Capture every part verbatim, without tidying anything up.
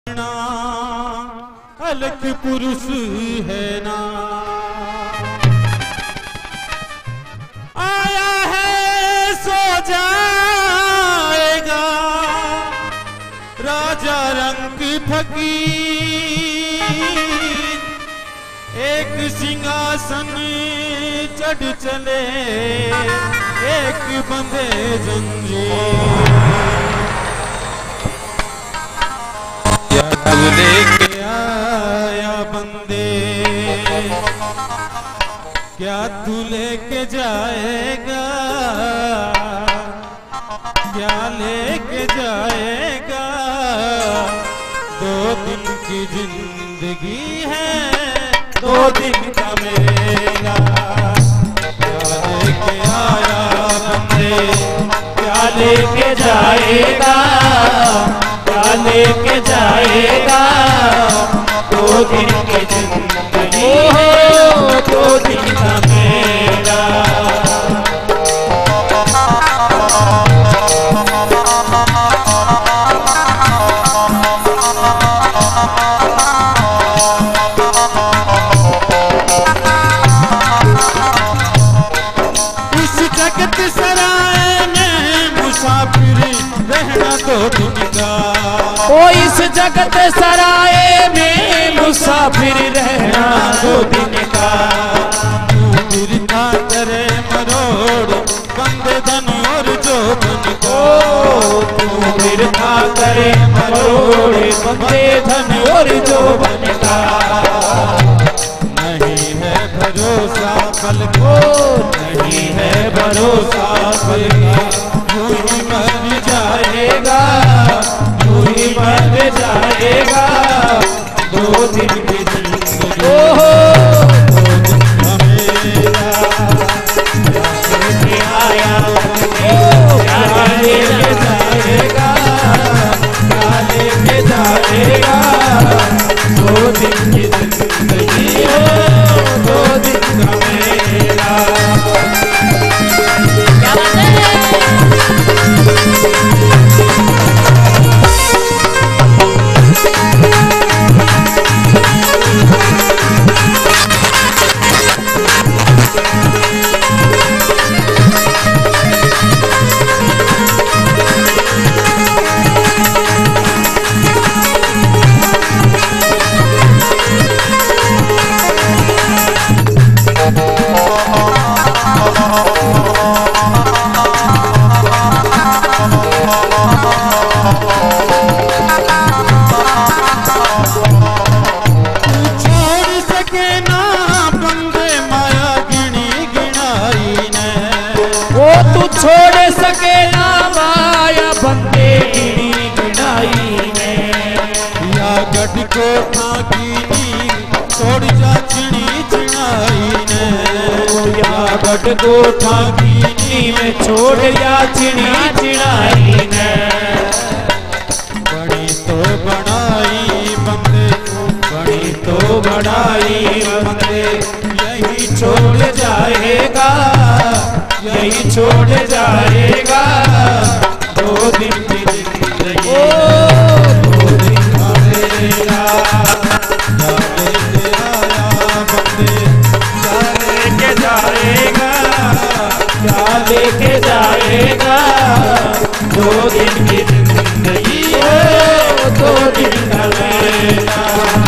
अलग पुरुष है ना, आया है सो जाएगा राजा रंग फकीर। एक सिंहासन चढ़ चले एक बंदे जंजीर। क्या तू लेके आया बंदे, क्या तू लेके जाएगा, क्या लेके जाएगा। दो दिन की जिंदगी है, दो दिन का मेला। क्या लेके आया बंदे, क्या लेके जाएगा, क्या लेके जाएगा। दो दिन की जिंदगी है, दो दिन का मेला। इस जगत सराय में मुसाफिर रहना दो दिन का। ओ इस जगत सराय में मुसाफिर रहना दो दिन का। तू बिरथा करे मरोड़ बंदे धन और जोबन को। तू बिरथा करे मरोड़ बंदे धन और जोबन का। नहीं है भरोसा कल को, नहीं है भरोसा कल का। तू ही मर जाएगा, तू ही मर जाएगा। दो दिन की जिंदगी, ओहो दो दिन का मेला। क्या लेके आया क्या लेके जाएगा, क्या लेके जाएगा। दो दिन की जिंदगी है, दो दिन का मेला। छोड़ सके ना माया बंदे गिनी गिनाई में। या गढ़ को ठाकी छोड़ जा चिड़ी चिड़ाई ने। या गढ़ को ठाकी में छोड़ या चिड़ी चिड़ाई ने। बड़ी तो बनाई बंदे, बड़ी तो बनाई बंदे। यही छोड़ जाएगा, यही छोड़ जाएगा। दो दिन की जिंदगी, दो दिन का मेला। क्या लेके आया बंदे, क्या लेके जाएगा, क्या लेके जाएगा। दो दिन की जिंदगी है, दो दिन का मेला।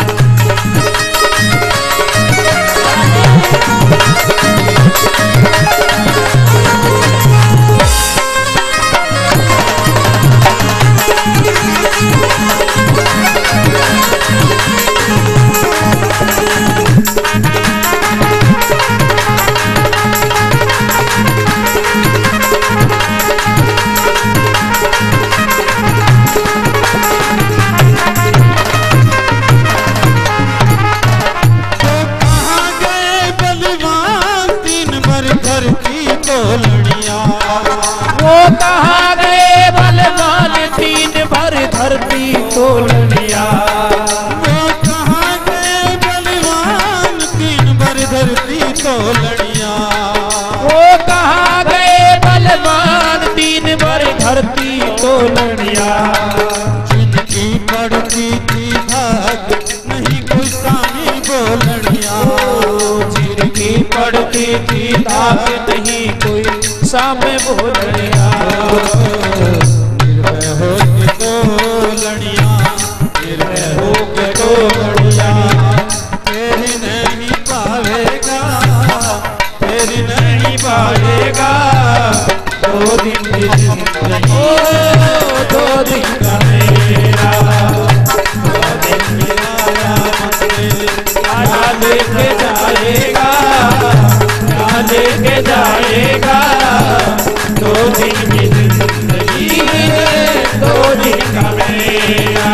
वो कहाँ गए बलवान तीन भर धरती तोलनिया। वो कहाँ गए बलवान तीन भर धरती तोलनिया। वो कहाँ गए बलवान तीन भर धरती तोलनिया। जिनकी पड़ती थी बढ़ती थी ताकत नहीं कोई सामने बोलिया। निर्भय हो के तो लड़िया, निर्भय हो के तो लड़िया, तेरी नहीं पावेगा, तेरी नहीं पावेगा। दो दिन की जिंदगी, दो दिन का मेरा, दो दिन मेरा मंदिर, क्या लेके जाएगा, क्या लेके जाएगा। दो दिन की जिंदगी है, दो दिन का मेरा।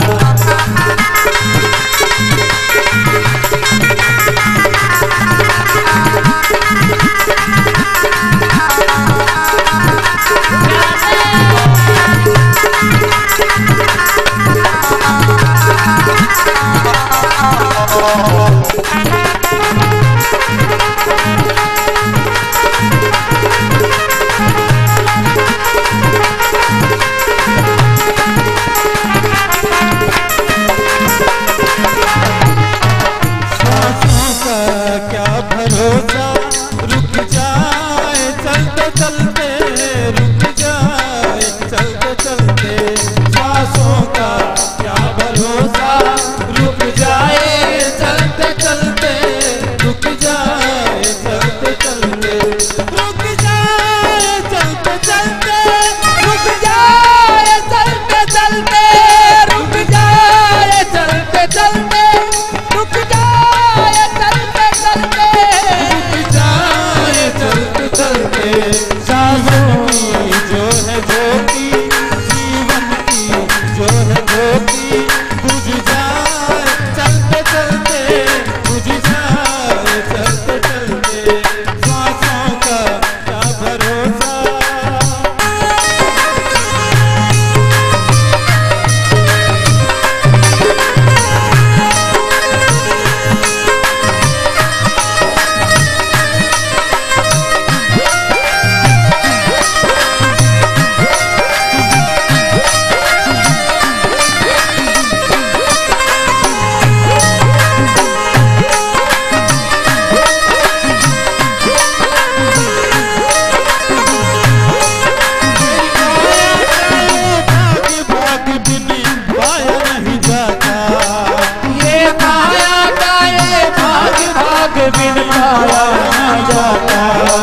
बिन पाया न जाता।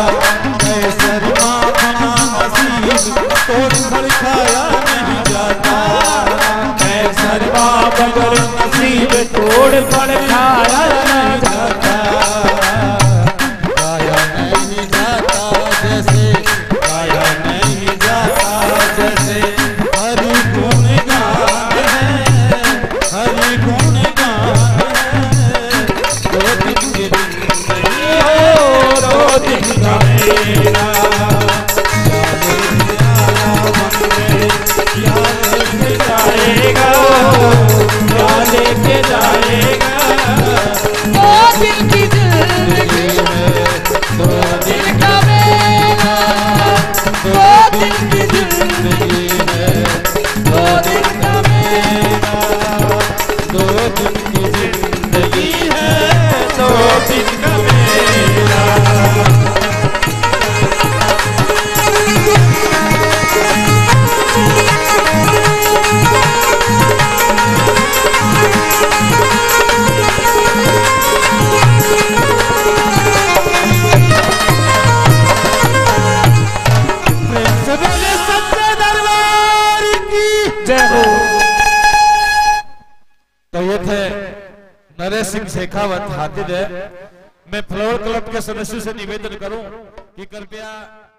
कैसर माखना नसीब तोड़ फल खाया नहीं जाता। कैसर बगर नसीब तोड़ फल खाया न जाता। पाया नहीं जाता जैसे, पाया नहीं जाता जैसे। हरि गुण गान है, हरि गुण गान है। दो दिन के जिंदगी हो, दो दिन का मेरा। जाएगा क्या लेके जाएगा। दो दिन की जिंदगी है दो दिन का मेरा। दो दिन की जिंदगी है, दो दिन का मेरा। दो दिन की जिंदगी है, दो दिन का मेरा। सच्चे दरबार की जय हो। तो ये थे नरेश सिंह शेखावत हाथी। मैं फ्लोर क्लब के सदस्यों से निवेदन करूं कि कृपया